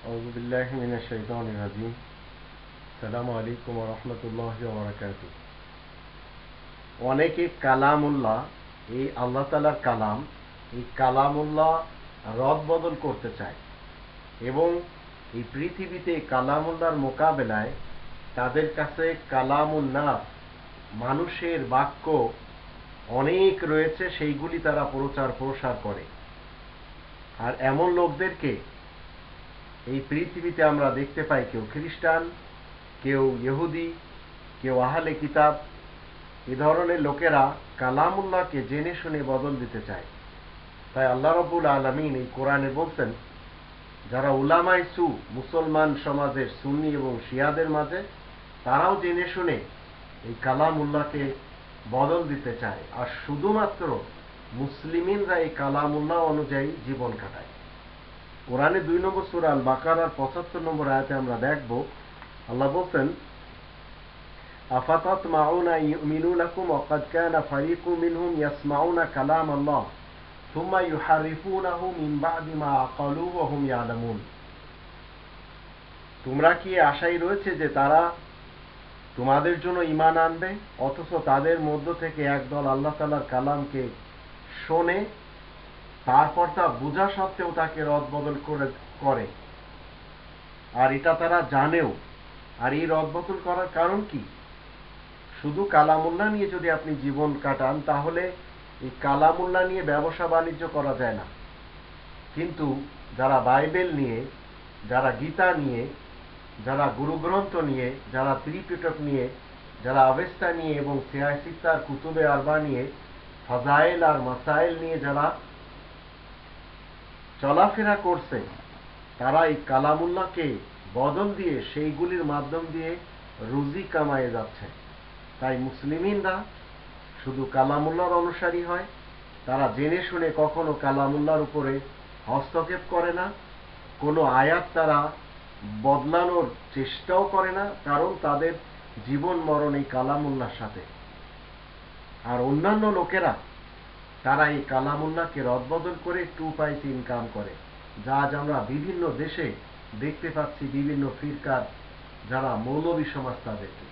أعوذ بالله من الشيطان الرجيم السلام عليكم ورحمة الله وبركاته অনেকে কালামুল্লাহ এই আল্লাহ তাআলার কালাম এই কালামুল্লাহ রদ বদল করতে চায় এবং এই পৃথিবীতে কালামুল্লাহর মোকাবেলায় তাদের কাছে কালামুন নাস মানুষের বাক্য অনেক রয়েছে, সেইগুলি তারা প্রচার প্রসার করে। আর এমন লোকদেরকে এই পৃথিবীতে আমরা দেখতে পাই, কেউ খ্রিস্টান, কেউ ইহুদি, কেউ আহলে কিতাব। এ ধরনের লোকেরা কালামুল্লাহকে জেনে শুনে বদল দিতে চায়। তাই আল্লাহ রাব্বুল আলামিন এই কোরআনে বলছেন, যারা উলামায়ে সু মুসলমান সমাজের সুন্নি এবং শিয়াদের মাঝে, তারাও জেনে শুনে এই কালামুল্লাহকে বদল দিতে চায়, আর শুধুমাত্র মুসলিমিনরা এই কালামুল্লাহ অনুযায়ী জীবন কাটায়। কোরআনে 2 নম্বর সূরা আল বাকারার 75 নম্বর আয়াতে আমরা দেখব, আল্লাহ বলছেন, আফাতাতমাউনা ইউমিনু লাকুম ওয়া ক্বাদ কানা ফারিকুম মিনহুম ইয়াসমাউনা কালাম আল্লাহ সুম্মা ইউহারিফুনাহু মিন বা'দি মা আকালুহু ওয়া হুম ইয়ালামুন। তোমরা কি আশায় রয়েছে যে তারা তোমাদের জন্য ঈমান আনবে, অথচ তাদের মধ্য থেকে একদল আল্লাহ তাআলার কালামকে শোনে, তারপর তা বোঝা সত্ত্বেও তাকে রদবদল করে, আর এটা তারা জানেও। আর এই রদবদল করার কারণ কি? শুধু কালামুল্লাহ নিয়ে যদি আপনি জীবন কাটান, তাহলে এই কালামুল্লাহ নিয়ে ব্যবসা বাণিজ্য করা যায় না। কিন্তু যারা বাইবেল নিয়ে, যারা গীতা নিয়ে, যারা গুরুগ্রন্থ নিয়ে, যারা ত্রিপিটক নিয়ে, যারা আবেস্তা নিয়ে এবং সিয়াসিত্তার কুতুবে আরবা নিয়ে, ফাজাইল আর মাসাইল নিয়ে যারা চলাফেরা করছে, তারা এই কালামুল্লাহকে বদল দিয়ে সেইগুলির মাধ্যম দিয়ে রুজি কামায়ে যাচ্ছে। তাই মুসলিমিনরা শুধু কালামুল্লাহর অনুসারী হয়, তারা জেনে শুনে কখনো কালামুল্লাহর উপরে হস্তক্ষেপ করে না, কোনো আয়াত তারা বদলানোর চেষ্টাও করে না, কারণ তাদের জীবন মরণ এই কালামুল্লাহর সাথে। আর অন্যান্য লোকেরা তারা এই কালামুল্লাহকে রদবদল করে 2 পয়সা ইনকাম করে, যা আজ আমরা বিভিন্ন দেশে দেখতে পাচ্ছি, বিভিন্ন ফিরকার যারা মৌলবী সমাজ তাদেরকে।